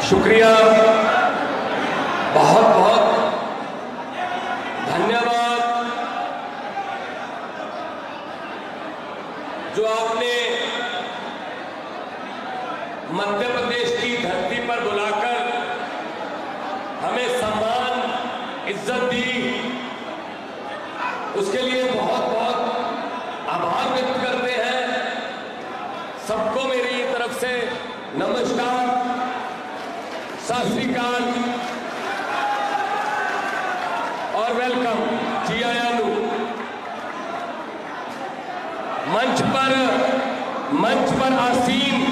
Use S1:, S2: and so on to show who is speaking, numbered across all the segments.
S1: शुक्रिया, बहुत बहुत धन्यवाद जो आपने मध्य प्रदेश की धरती पर बुलाकर हमें सम्मान इज्जत दी, उसके लिए बहुत बहुत आभार व्यक्त करते हैं। सबको मेरी तरफ से नमस्कार, सत श्री अकाल और वेलकम। जी आयानु मंच पर आसीन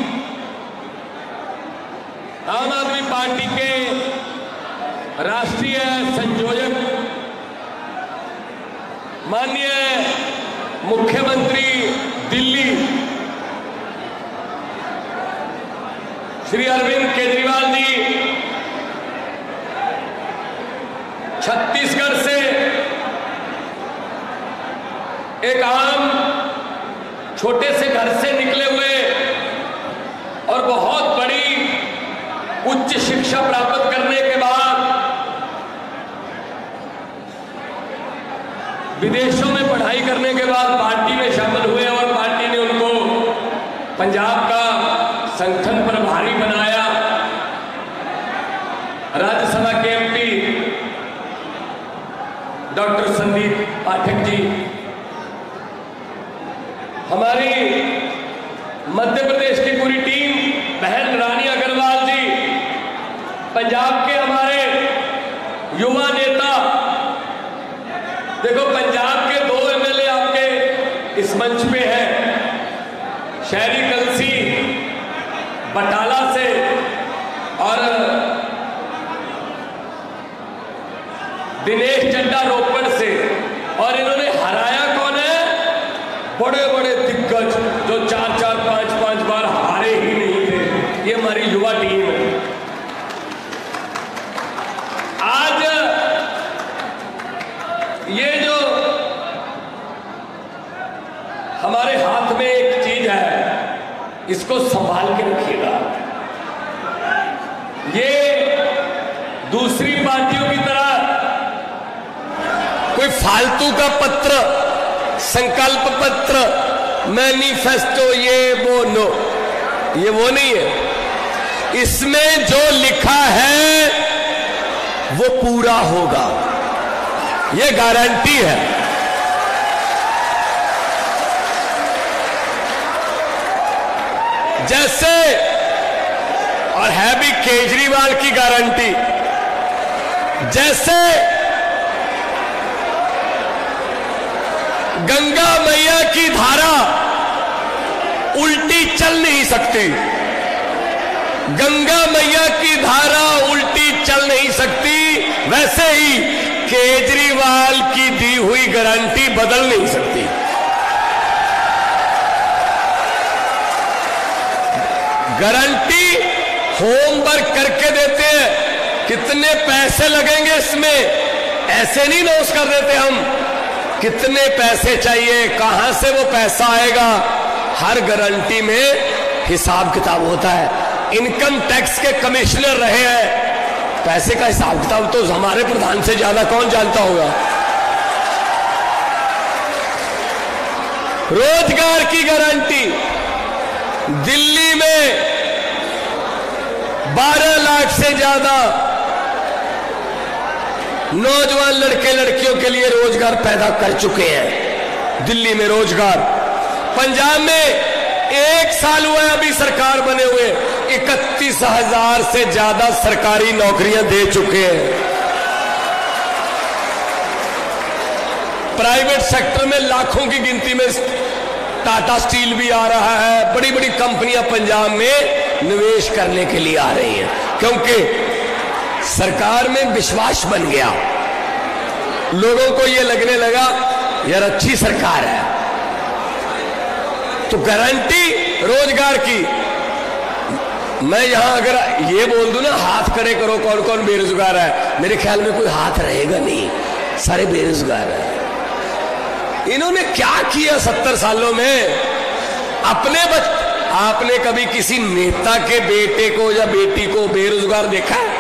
S1: आम आदमी पार्टी के राष्ट्रीय संयोजक माननीय मुख्यमंत्री दिल्ली श्री अरविंद केजरीवाल जी, छत्तीसगढ़ से एक आम छोटे से घर से निकले हुए और बहुत बड़ी उच्च शिक्षा प्राप्त करने के बाद विदेशों में पढ़ाई करने के बाद पार्टी में शामिल हुए और पार्टी ने उनको पंजाब का संगठन प्रभारी बनाया। राज्यसभा के एमपी डॉक्टर संदीप पाठक जी, हमारी मध्य प्रदेश की पूरी टीम, बहन रानी अग्रवाल जी, पंजाब के हमारे युवा नेता, देखो पंजाब के 2 एमएलए आपके इस मंच पे हैं, शहरी कलसी बटाला से और दिनेश चड्डा रोपड़ से, और इन्होंने हराया कौन है? बड़े बड़े दिग्गज जो 4-4, 5-5 बार हारे ही नहीं थे। ये हमारी युवा टीम है। आज ये जो हमारे हाथ में एक चीज है, इसको संभाल के रखिएगा। ये दूसरी पार्टियों की तरह कोई फालतू का पत्र, संकल्प पत्र, मैनिफेस्टो, ये वो नो, ये वो नहीं है। इसमें जो लिखा है वो पूरा होगा, ये गारंटी है। जैसे, और है भी केजरीवाल की गारंटी, जैसे गंगा मैया की धारा उल्टी चल नहीं सकती, गंगा मैया की धारा उल्टी चल नहीं सकती, वैसे ही केजरीवाल की दी हुई गारंटी बदल नहीं सकती। गारंटी होमवर्क करके देते हैं, कितने पैसे लगेंगे इसमें, ऐसे नहीं नोट कर देते हम, कितने पैसे चाहिए, कहां से वो पैसा आएगा, हर गारंटी में हिसाब किताब होता है। इनकम टैक्स के कमिश्नर रहे हैं, पैसे का हिसाब किताब तो हमारे प्रधान से ज्यादा कौन जानता होगा। रोजगार की गारंटी, दिल्ली में 12 लाख से ज्यादा नौजवान लड़के लड़कियों के लिए रोजगार पैदा कर चुके हैं। दिल्ली में रोजगार, पंजाब में 1 साल हुआ है अभी सरकार बने हुए, 31,000 से ज्यादा सरकारी नौकरियां दे चुके हैं। प्राइवेट सेक्टर में लाखों की गिनती में टाटा स्टील भी आ रहा है, बड़ी बड़ी कंपनियां पंजाब में निवेश करने के लिए आ रही हैं, क्योंकि सरकार में विश्वास बन गया। लोगों को यह लगने लगा यार अच्छी सरकार है, तो गारंटी रोजगार की। मैं यहां अगर ये बोल दूं ना, हाथ खड़े करो कौन कौन बेरोजगार है, मेरे ख्याल में कोई हाथ रहेगा नहीं, सारे बेरोजगार हैं। इन्होंने क्या किया 70 सालों में? आपने कभी किसी नेता के बेटे को या बेटी को बेरोजगार देखा है?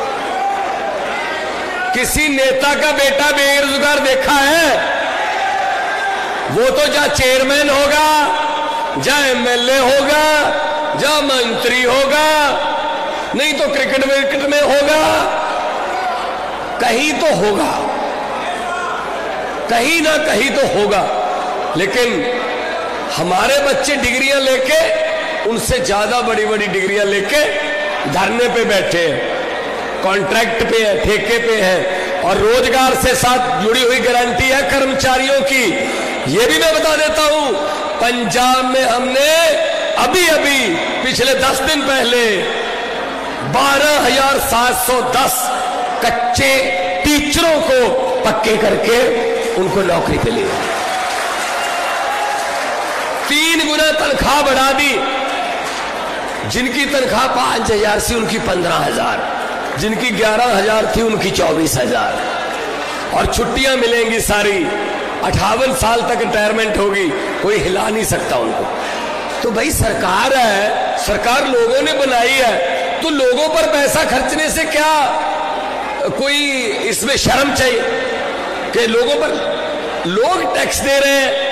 S1: किसी नेता का बेटा बेरोजगार देखा है? वो तो जा चेयरमैन होगा, जा एमएलए होगा, जा मंत्री होगा, नहीं तो क्रिकेट विकेट में होगा, कहीं तो होगा, कहीं ना कहीं तो होगा। लेकिन हमारे बच्चे डिग्रियां लेके, उनसे ज्यादा बड़ी बड़ी डिग्रियां लेके धरने पे बैठे हैं, कॉन्ट्रैक्ट पे है, ठेके पे है, और रोजगार से साथ जुड़ी हुई गारंटी है कर्मचारियों की। ये भी मैं बता देता हूं, पंजाब में हमने अभी अभी पिछले 10 दिन पहले 12,710 कच्चे टीचरों को पक्के करके उनको नौकरी पे लिया। 3 गुना तनख्वाह बढ़ा दी। जिनकी तनख्वाह 5,000 से उनकी 15,000, जिनकी 11,000 थी उनकी 24,000, और छुट्टियां मिलेंगी सारी। 58 साल तक रिटायरमेंट होगी, कोई हिला नहीं सकता उनको। तो भाई सरकार है, सरकार लोगों ने बनाई है, तो लोगों पर पैसा खर्चने से क्या कोई इसमें शर्म चाहिए कि लोगों पर लोग टैक्स दे रहे हैं,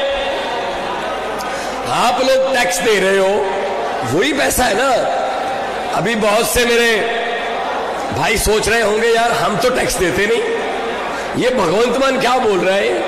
S1: आप लोग टैक्स दे रहे हो, वही पैसा है ना। अभी बहुत से मेरे भाई सोच रहे होंगे यार हम तो टैक्स देते नहीं, ये भगवंत मान क्या बोल रहा है।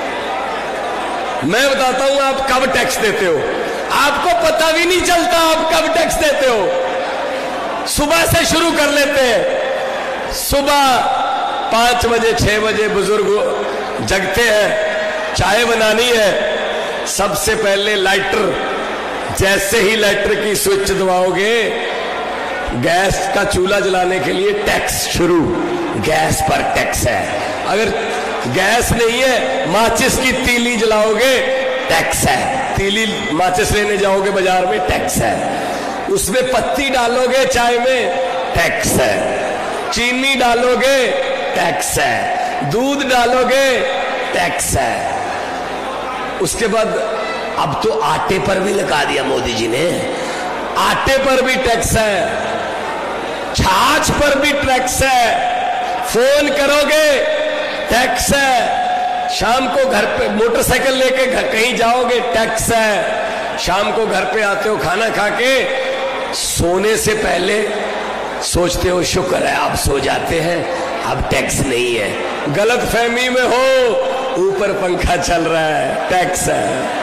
S1: मैं बताता हूं आप कब टैक्स देते हो, आपको पता भी नहीं चलता आप कब टैक्स देते हो। सुबह से शुरू कर लेते हैं, सुबह 5 बजे 6 बजे बुजुर्ग जगते हैं, चाय बनानी है, सबसे पहले लाइटर, जैसे ही लाइटर की स्विच दबाओगे गैस का चूल्हा जलाने के लिए टैक्स शुरू, गैस पर टैक्स है। अगर गैस नहीं है, माचिस की तीली जलाओगे टैक्स है, तीली माचिस लेने जाओगे बाजार में टैक्स है, उसमें पत्ती डालोगे चाय में टैक्स है, चीनी डालोगे टैक्स है, दूध डालोगे टैक्स है। उसके बाद अब तो आटे पर भी लगा दिया मोदी जी ने, आटे पर भी टैक्स है, छाछ पर भी टैक्स है, फोन करोगे टैक्स है, शाम को घर पे मोटरसाइकिल लेके कहीं जाओगे टैक्स है, शाम को घर पे आते हो खाना खा के, सोने से पहले सोचते हो शुक्र है आप सो जाते हैं, अब टैक्स नहीं है। गलत फहमी में हो, ऊपर पंखा चल रहा है, टैक्स है।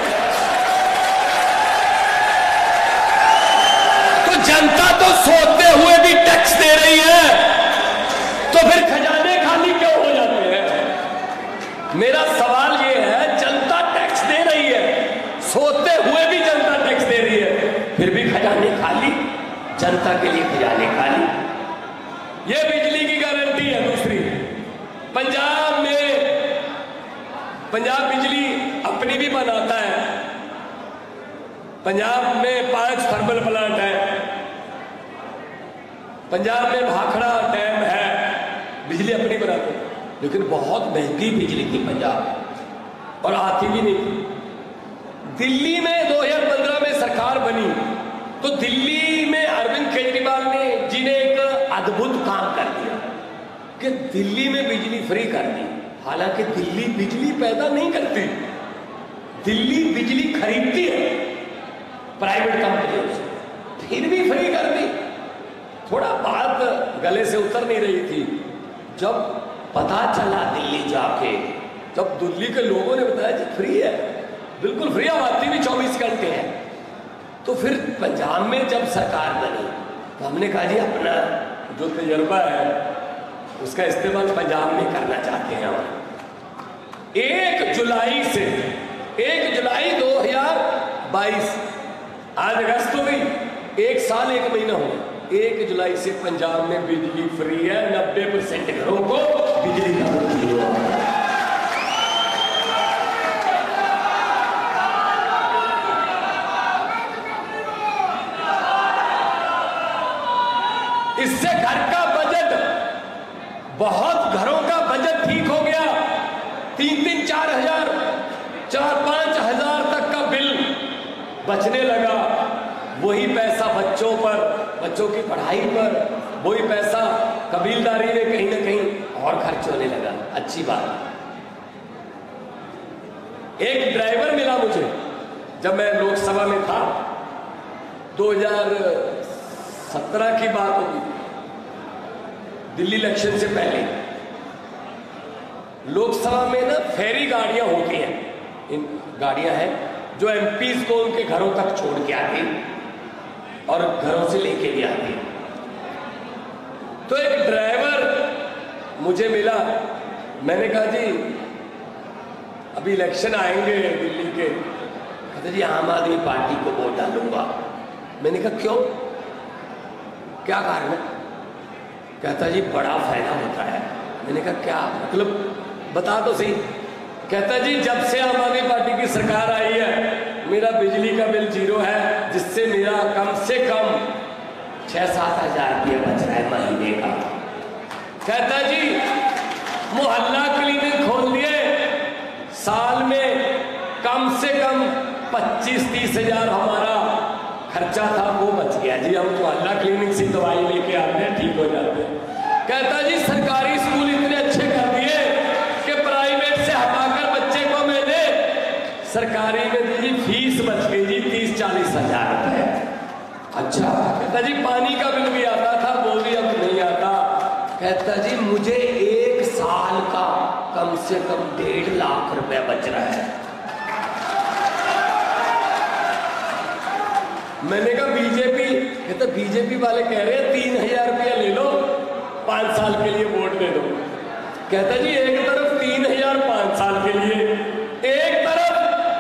S1: तो जनता तो सोते हुए भी टैक्स दे रही है, तो फिर खजाने खाली क्यों हो जाते हैं? मेरा सवाल ये है, जनता टैक्स दे रही है, सोते हुए भी जनता टैक्स दे रही है, फिर भी खजाने खाली, जनता के लिए खजाने खाली। ये बिजली की गारंटी है। दूसरी, पंजाब बिजली अपनी भी बनाता है। पंजाब में 5 थर्मल प्लांट है, पंजाब में भाखड़ा डैम है, बिजली अपनी बनाते हैं, लेकिन बहुत महंगी बिजली थी पंजाब, और आती भी नहीं थी। दिल्ली में 2015 में सरकार बनी, तो दिल्ली में अरविंद केजरीवाल जी ने एक अद्भुत काम कर दिया कि दिल्ली में बिजली फ्री कर दी। हालांकि दिल्ली बिजली पैदा नहीं करती, दिल्ली बिजली खरीदती है प्राइवेट कंपनियों से, फिर भी फ्री कर दी। थोड़ा बात गले से उतर नहीं रही थी। जब पता चला दिल्ली जाके, जब दिल्ली के लोगों ने बताया जी फ्री है, बिल्कुल फ्री, आती भी 24 घंटे है, तो फिर पंजाब में जब सरकार बनी तो हमने कहा जी अपना जो तजर्बा है उसका इस्तेमाल पंजाब में करना चाहते हैं हम। 1 जुलाई से 1 जुलाई 2022, आज अगस्त हो गई, 1 साल 1 महीना हो गया, 1 जुलाई से पंजाब में बिजली फ्री है। 90% घरों को बिजली का फ्री है। इससे घर का बजट, बहुत घरों का बजट ठीक हो गया। 3-3, 4 हजार, 4-5 हजार तक का बिल बचने लगा। वही पैसा बच्चों पर, बच्चों की पढ़ाई पर, वही पैसा कबीलदारी में कहीं ना कहीं और खर्च होने लगा। अच्छी बात। एक ड्राइवर मिला मुझे जब मैं लोकसभा में था, 2017 की बात होगी, दिल्ली इलेक्शन से पहले। लोकसभा में ना फेरी गाड़ियां होती हैं, इन गाड़ियां हैं जो एमपीज को उनके घरों तक छोड़ के आती और घरों से लेके भी आती। तो एक ड्राइवर मुझे मिला, मैंने कहा जी अभी इलेक्शन आएंगे दिल्ली के, कहते जी आम आदमी पार्टी को वोट डालूंगा। मैंने कहा क्यों, क्या कारण है? कहता जी बड़ा फायदा होता है। मैंने कहा क्या मतलब, बता दो सही। कहता जी जब से आम आदमी पार्टी की सरकार आई है मेरा बिजली का बिल 0 है, जिससे मेरा कम से कम 6-7 हजार रुपया बच रहा है महीने का। कहता जी मोहल्ला क्लिनिक खोल दिए, साल में कम से कम 25-30 हजार हमारा खर्चा था वो बच गया जी। हम मोहल्ला क्लिनिक से दवाई लेके आते हैं, ठीक हो जाते हैं। कहता जी सरकारी स्कूल इतने अच्छे कर दिए कि प्राइवेट से हटाकर बच्चे को मैंने सरकारी में दी, फीस बच गई जी 30-40 हजार रुपए। अच्छा। कहता जी पानी का बिल भी आता था, वो भी अब नहीं आता। कहता जी मुझे एक साल का कम से कम 1.5 लाख रुपया बच रहा है। मैंने कहा बीजेपी, कहता बीजेपी वाले कह रहे हैं 3000 रुपया ले लो 5 साल के लिए वोट दे दो। कहता जी एक तरफ 3000 5 साल के लिए, एक तरफ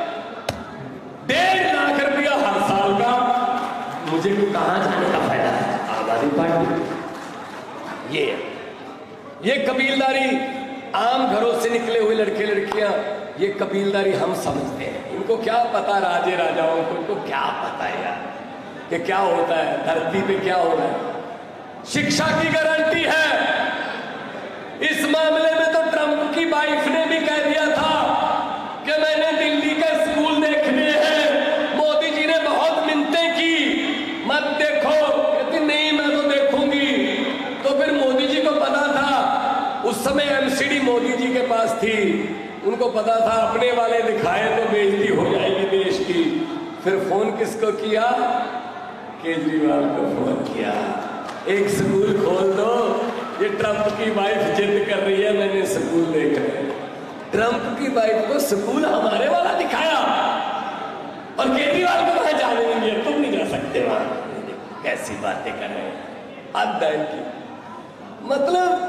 S1: 1.5 लाख रुपया हर साल का। मुझे कहां जाने का फायदा है? आम आदमी पार्टी। ये कबीलदारी, आम घरों से निकले हुए लड़के लड़कियां, ये कबीलदारी हम समझते हैं। इनको क्या पता राजे राजाओं को, इनको क्या पता है यार कि क्या होता है धरती पे, क्या हो रहा है। शिक्षा की गारंटी है। इस मामले में तो ट्रंप की वाइफ ने भी कह दिया था कि मैंने दिल्ली के स्कूल देखने हैं। मोदी जी ने बहुत मिन्नतें की, मत देखो। कहती नहीं मैं तो देखूंगी। तो फिर मोदी जी को पता था, उस समय एमसीडी मोदी जी के पास थी, उनको पता था अपने वाले दिखाए तो बेइज्जती हो जाएगी देश की। फिर फोन किसको किया? केजरीवाल को फोन किया, एक स्कूल खोल दो, ये ट्रंप की वाइफ जिद कर रही है मैंने स्कूल देखना है। ट्रंप की वाइफ को स्कूल हमारे वाला दिखाया और केजरीवाल को वहां जाने नहीं दिया, तुम नहीं जा सकते वहां। कैसी बातें कर रहे हैं अध्ययन की। मतलब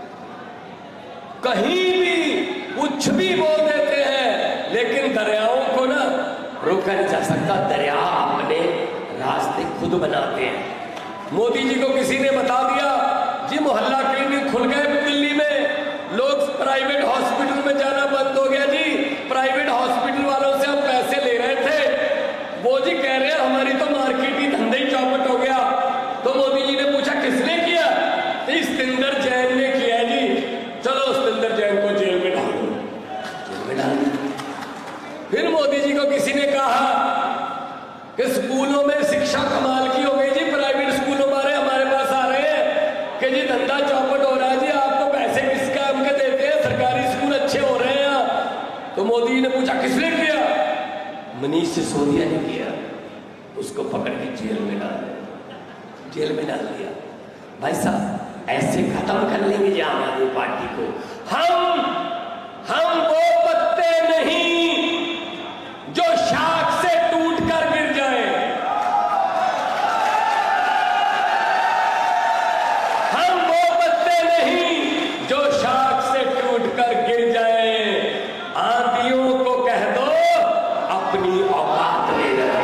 S1: कहीं भी कुछ भी बोल देते हैं, लेकिन दरियाओं को ना रोका नहीं जा सकता। दरिया अपने रास्ते खुद बनाते हैं। मोदी जी को किसी ने बता दिया जी मोहल्ला क्लिनिक खुल गए दिल्ली में, लोग प्राइवेट हॉस्पिटल में जाना बंद हो गया जी। प्राइवेट हॉस्पिटल वालों से हम पैसे ले रहे थे, वो जी कह रहे हैं हमारी तो मार्केट ही धंधे ही चौपट हो गया। तो मोदी जी ने पूछा किसने किया? सतिंदर जैन ने किया जी। चलो सतिंदर जैन को जेल में डाल दो, जेल में डाल दो। फिर मोदी जी को किसी ने कहा कि स्कूलों में शिक्षा कमाल की हो गई जी, प्राइवेट स्कूलों वाले हमारे पास आ रहे हैं कि जी धंधा चौपट हो रहा है जी, आपको पैसे किस काम के देते हैं, सरकारी स्कूल अच्छे हो रहे हैं यहाँ। तो मोदी जी ने पूछा किसने किया? मनीष सिसोदिया ने किया। उसको पकड़ के जेल में डाल दिया, जेल में डाल दिया। भाई साहब ऐसे खत्म कर लेंगे जी आम आदमी पार्टी को। हम वो पत्ते नहीं जो शाख से टूट कर गिर जाए। हम वो पत्ते नहीं जो शाख से टूट कर गिर जाए। आंधियों को कह दो अपनी औकात ले रहे।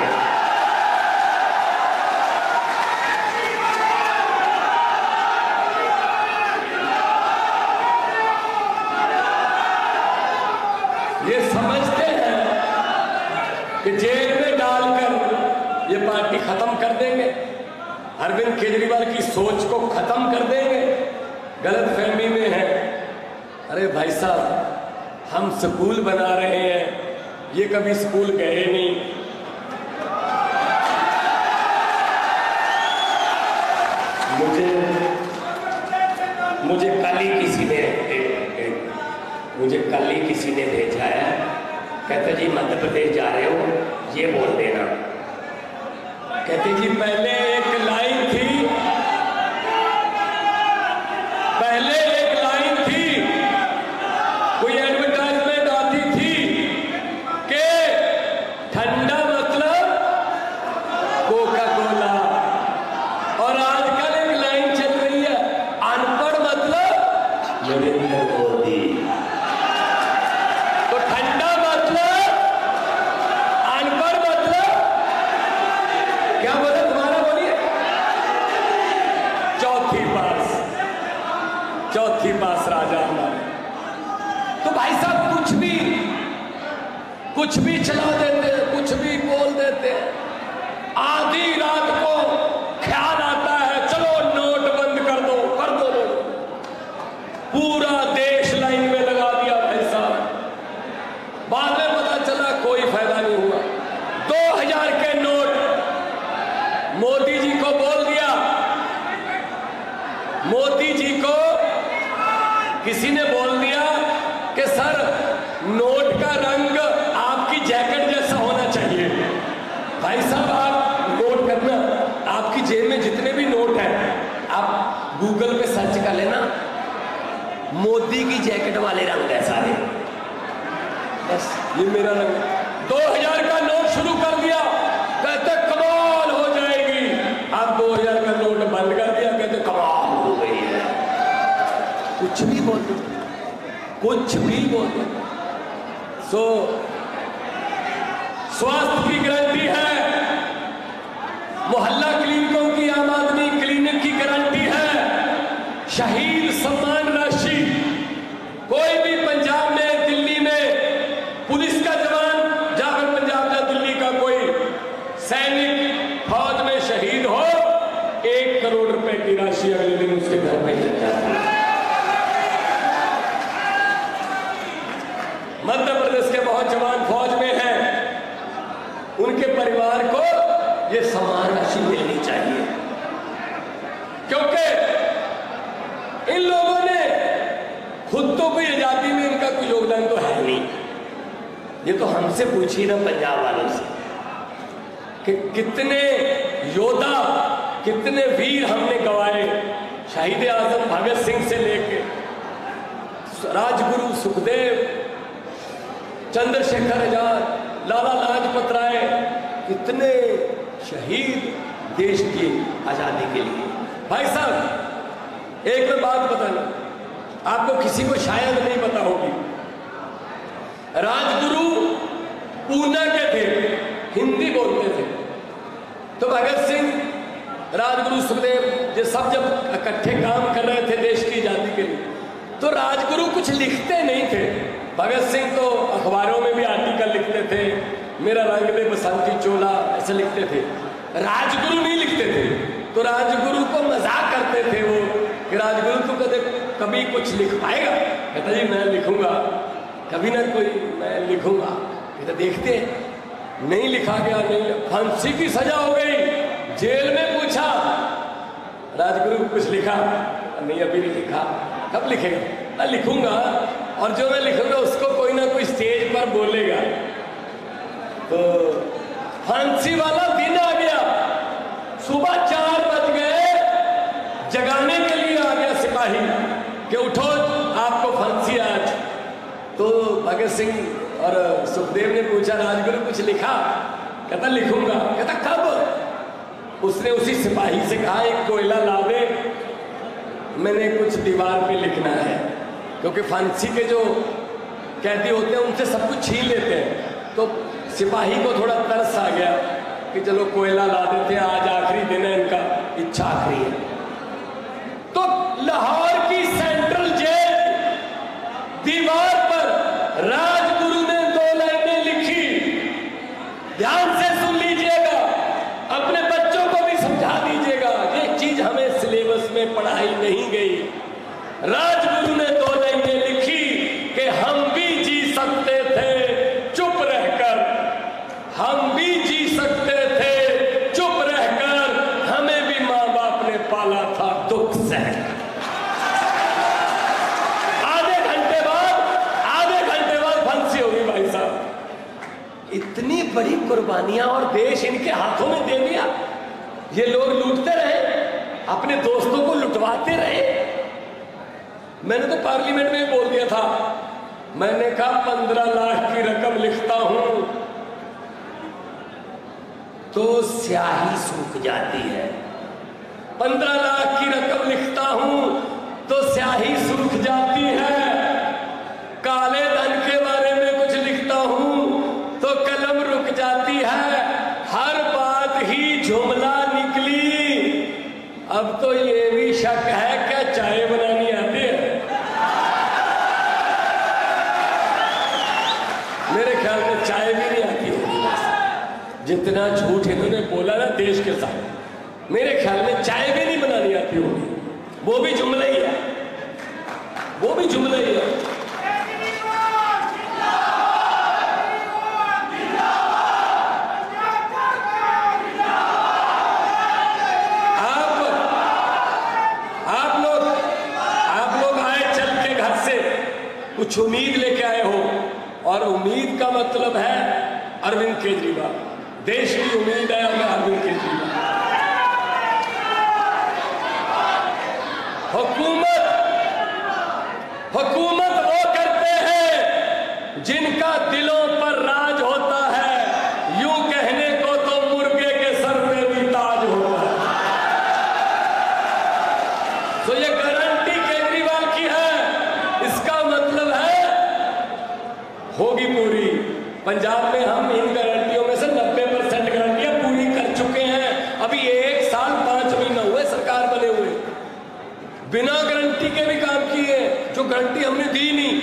S1: ये समझते हैं कि जेल में डालकर ये पार्टी खत्म कर देंगे, अरविंद केजरीवाल की सोच को खत्म कर देंगे। गलत फहमी में है। अरे भाई साहब हम स्कूल बना रहे हैं, ये कभी स्कूल गए नहीं। मुझे कल ही किसी ने भेजा है, कहते जी मध्य प्रदेश जा रहे हो, ये बोल देना। कहते जी पहले एक लाइन थी, कोई एडवर्टाइजमेंट आती थी कि ठंडा मतलब कोका कोला, और आजकल एक लाइन चल रही है अनपढ़ मतलब नरेंद्र मोदी। तो ठंडा मतलब, अनपढ़ मतलब क्या बोले, तुम्हारा बोलिए। चौथी पास राजा हमारे। तो भाई साहब कुछ भी चला देते, कुछ भी बोल देते। आधी रात को ख्याल आता है चलो नोट बंद कर दो लोग। पूरा देश लाइन में लगा दिया भाई साहब। बाद में पता चला कोई फायदा नहीं हुआ। 2000 के नोट मोदी जी को बोल दिया। मोदी जी को किसी ने बोल दिया कि सर नोट का रंग आपकी जैकेट जैसा होना चाहिए। भाई साहब आप नोट करना, आपकी जेब में जितने भी नोट हैं आप गूगल पे सर्च कर लेना, मोदी की जैकेट वाले रंग है सारे। बस ये मेरा रंग। 2000 का नोट शुरू कर दिया, कहते कमाल हो जाएगी। अब 2000 का नोट बंद कर दिया, कहते कमाल हो गई है। कुछ भी बोल दो। स्वास्थ्य की गारंटी है, मोहल्ला क्लिनिकों की, आम आदमी क्लिनिक की गारंटी है। शहीद सम्मान राशि, कोई भी पंजाब में, दिल्ली में पुलिस का जवान जाकर पंजाब या दिल्ली का कोई सैनिक फौज में शहीद हो, 1 करोड़ रुपए की राशि अगले दिन उसके घर में चल जाती है। मध्य प्रदेश के बहुत जवान फौज में हैं, उनके परिवार को ये सम्मान राशि मिलनी चाहिए, क्योंकि इन लोगों ने खुद तो कोई आजादी में इनका कोई योगदान तो है नहीं। ये तो हमसे पूछिए ना पंजाब वालों से कि कितने योद्धा, कितने वीर हमने गवाए। शहीद आजम भगत सिंह से लेके राजगुरु सुखदेव, चंद्रशेखर आजाद, लाला लाजपत राय, कितने शहीद देश की आजादी के लिए। भाई साहब एक मैं बात बताना, आपको किसी को शायद नहीं पता होगी। राजगुरु पूना के थे, हिंदी बोलते थे। तो भगत सिंह, राजगुरु सुखदेव ये सब जब इकट्ठे काम कर रहे थे देश की आजादी के लिए, तो राजगुरु कुछ लिखते नहीं थे। भगत सिंह तो अखबारों में भी आर्टिकल लिखते थे, मेरा रंग दे बसंती चोला ऐसे लिखते थे। राजगुरु नहीं लिखते थे। तो राजगुरु को मजाक करते थे वो कि राजगुरु तो कभी कुछ लिख पाएगा? कहता जी मैं लिखूंगा, कभी ना कोई मैं लिखूंगा। कहता देखते नहीं लिखा गया, नहीं, फांसी की सजा हो गई, जेल में पूछा राजगुरु कुछ लिखा? नहीं अभी नहीं लिखा। कब लिखेगा? मैं लिखूंगा, और जो मैं लिखूंगा उसको कोई ना कोई स्टेज पर बोलेगा। तो फांसी वाला दिन आ गया, सुबह 4 बज गए, जगाने के लिए आ गया सिपाही कि उठो आपको फांसी आज। तो भगत सिंह और सुखदेव ने पूछा राजगुरु कुछ लिखा? कहता लिखूंगा। कहता कब? उसने उसी सिपाही से कहा एक कोयला ला दे, मैंने कुछ दीवार पे लिखना है। क्योंकि फांसी के जो कैदी होते हैं उनसे सब कुछ छीन लेते हैं। तो सिपाही को थोड़ा तरस आ गया कि चलो कोयला ला देते हैं, आज आखिरी दिन है इनका, इच्छा आखिरी है। तो लाहौर की सेंट्रल जेल दीवार पर राजगुरु ने 2 लाइनें लिखी। ध्यान से सुन लीजिएगा, अपने बच्चों को भी समझा दीजिएगा, ये चीज हमें सिलेबस में पढ़ाई नहीं गई। राजगुरु ने 2 लाइनें लिखी कि हम भी जी सकते थे चुप रहकर, हम भी जी सकते थे चुप रहकर, हमें भी माँ बाप ने पाला था दुख सहकर। बड़ी कुर्बानियां और देश इनके हाथों में दे दिया। ये लोग लूटते रहे, अपने दोस्तों को लुटवाते रहे। मैंने तो पार्लियामेंट में बोल दिया था, मैंने कहा 15 लाख की रकम लिखता हूं तो स्याही सूख जाती है। 15 लाख की रकम लिखता हूं तो स्याही सूख जाती है। काले धन के बारे में कुछ लिखता हूं तो कलम रुक जाती है। हर बात ही जुमला निकली। अब तो ये भी शक है क्या चाय बनानी आती है? मेरे ख्याल में चाय भी नहीं आती होगी। जितना झूठ इन्होंने बोला ना देश के साथ, मेरे ख्याल में चाय भी नहीं बनानी आती होगी। वो भी जुमला ही है, वो भी जुमला ही है। आप लोग आए चल के घर से, कुछ उम्मीद लेके आए हो, और उम्मीद का मतलब है अरविंद केजरीवाल। देश की उम्मीद है हमें अरविंद केजरीवाल। हुकूमत वो करते हैं जिनका दिलों पर राज होता है। यूं कहने को तो मुर्गे के सर पे भी ताज होता है। तो ये गारंटी केजरीवाल की है, इसका मतलब है होगी पूरी। पंजाब में हम इन गारंटियों में से 90% गारंटियां पूरी कर चुके हैं। अभी 1 साल 5 महीना हुए सरकार बने हुए, बिना गारंटी के भी काम किए, जो गारंटी हमने दी नहीं।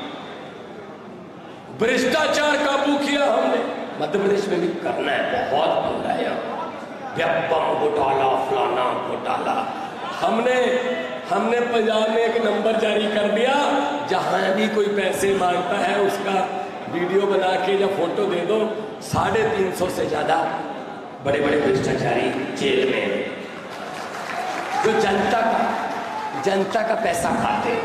S1: भ्रष्टाचार काबू किया हमने, मध्य प्रदेश में भी करना है, बहुत बन रहा है। व्यापम घोटाला, फलाना घोटाला। हमने पंजाब में एक नंबर जारी कर दिया, जहां भी कोई पैसे मांगता है उसका वीडियो बना के या फोटो दे दो। 350 से ज्यादा बड़े बड़े भ्रष्टाचारी जेल में, जो जनता का पैसा खाते।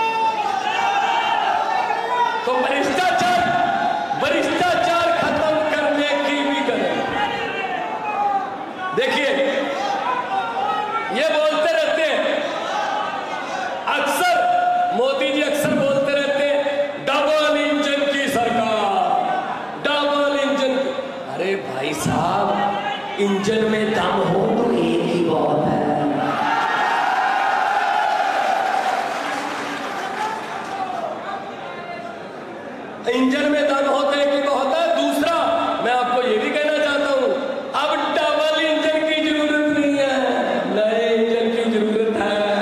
S1: तो भ्रष्टाचार खत्म करने की भी करें। देखिए, ये बोलते रहते हैं अक्सर, मोदी जी अक्सर बोलते रहते हैं डबल इंजन की सरकार, डबल इंजन। अरे भाई साहब, इंजन में दम हो तो एक ही बहुत है। इंजन में दम होता है कि बहुत है। दूसरा, मैं आपको ये भी कहना चाहता हूं, अब डबल इंजन की जरूरत नहीं है, नए इंजन की जरूरत है।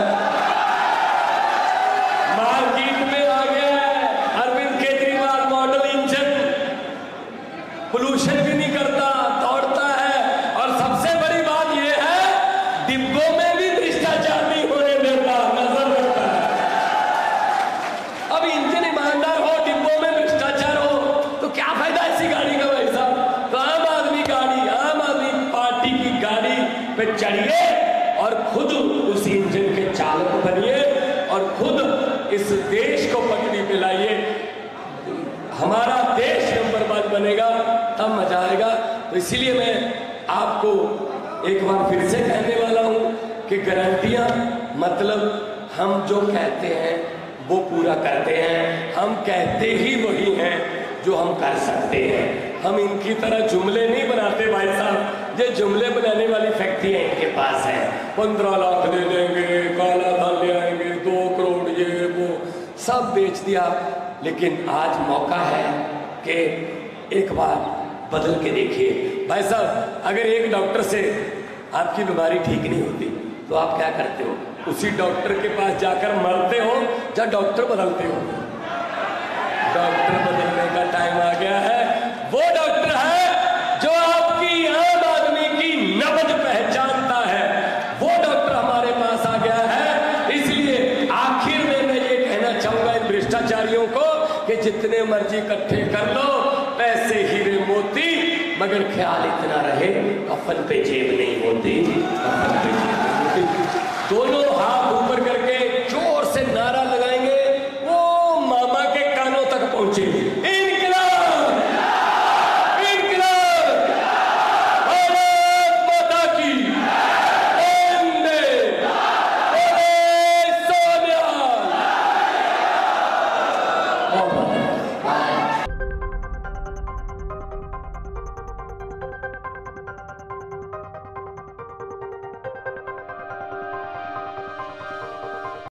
S1: मार्केट में आ गया है Arvind Kejriwal model engine, pollution भी नहीं करता, दौड़ता है। और सबसे बड़ी बात यह है, डिब्बों में भी भ्रष्टाचार नहीं होने देता, नजर रखता है। अब इंजन ईमानदार हो, डिब्बों में भ्रष्टाचार हो, तो क्या फायदा ऐसी गाड़ी का भाई साहब? तो आम आदमी पार्टी की गाड़ी पे चढ़िए और खुद उस इंजन के चालक बनिए और खुद इस देश को पटरी पे लाइए। हमारा देश नंबर 1 बनेगा, तब मजा आएगा। तो इसीलिए मैं आपको एक बार फिर से कहने वाला हूं कि गारंटियां मतलब हम जो कहते हैं वो पूरा करते हैं। हम कहते ही वही हैं जो हम कर सकते हैं। हम इनकी तरह जुमले नहीं बनाते भाई साहब। ये जुमले बनाने वाली फैक्ट्रियां इनके पास है। 15 लाख दे देंगे, काला धन ले आएंगे, 2 करोड़, ये वो सब बेच दिया। लेकिन आज मौका है कि एक बार बदल के देखिए। भाई साहब, अगर एक डॉक्टर से आपकी बीमारी ठीक नहीं होती तो आप क्या करते हो? उसी डॉक्टर के पास जाकर मरते हो या डॉक्टर बदलते हो? डॉक्टर बदलने का टाइम आ गया है। वो डॉक्टर है जो आपकी आम आदमी की नब्ज पहचानता है। वो डॉक्टर हमारे पास आ गया है। इसलिए आखिर में मैं ये कहना चाहूंगा इन भ्रष्टाचारियों को कि जितने मर्जी इकट्ठे कर लो, पैसे हीरे मोती, मगर ख्याल इतना रहे कफन पे जेब नहीं होती, कफन पे जेब नहीं होती। दोनों हाथ ऊपर कर